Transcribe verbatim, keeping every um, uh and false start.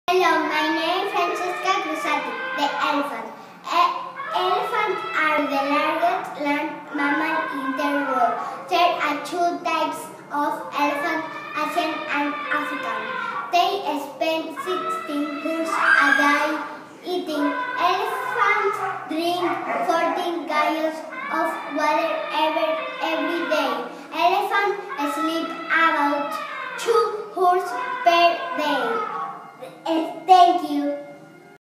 Hello, my name is Francesca Cruzati, the elephant. E elephants are the largest land mammal in the world. There are two types of elephants, Asian and African. They spend sixteen years a day eating. Elephants drink fourteen gallons of water every